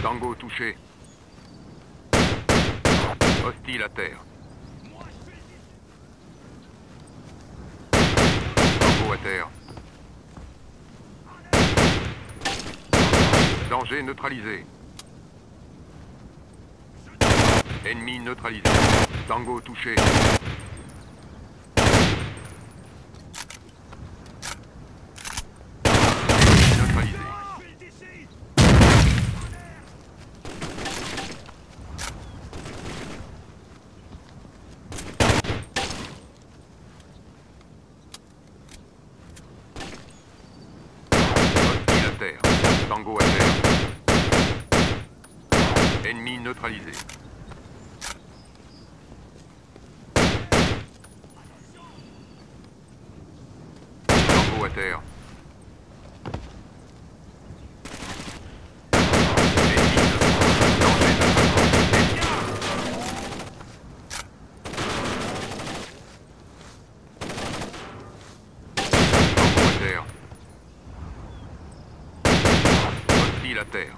Tango touché. Hostile à terre. Tango à terre. Danger neutralisé. Ennemi neutralisé. Tango touché. Neutralisé. Hostile à terre. Tango à terre. Ennemi neutralisé. Tango à terre. Hostile à terre.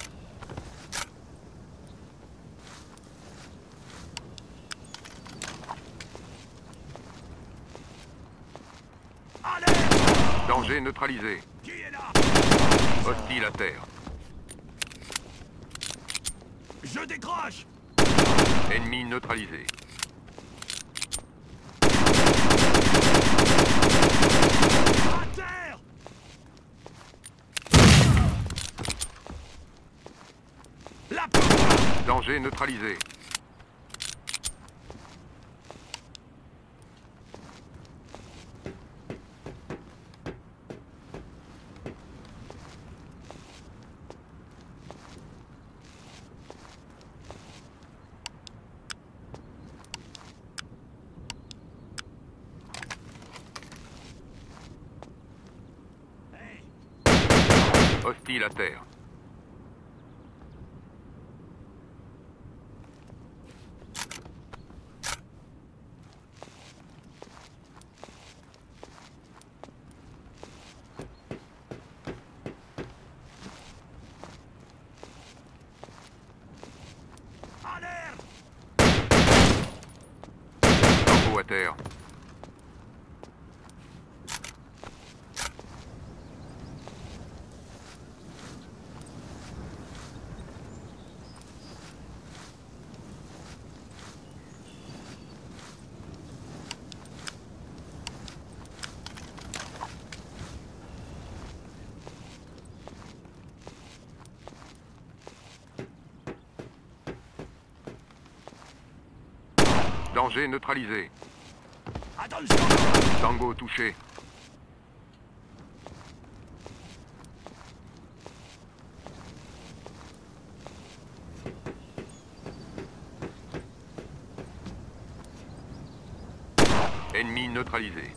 Danger neutralisé. Hostile à terre. Je décroche. Ennemi neutralisé. À terre. La porte. Danger neutralisé. Hostile à terre. Alerte. Tango à terre. Danger neutralisé. Attention. Tango touché. Ennemi neutralisé.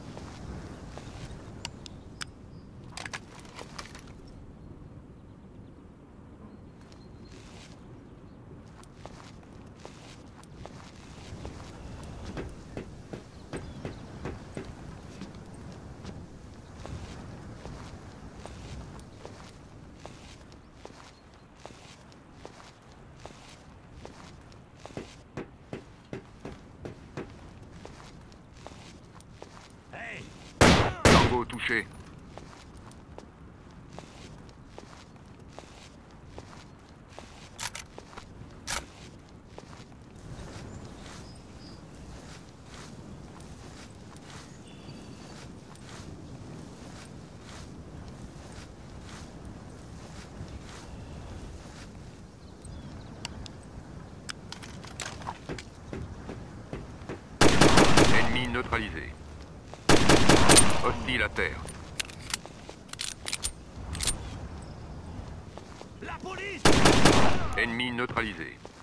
Hey. Tango touché. Ennemi neutralisé. Hostile à terre. La police. Ennemi neutralisé.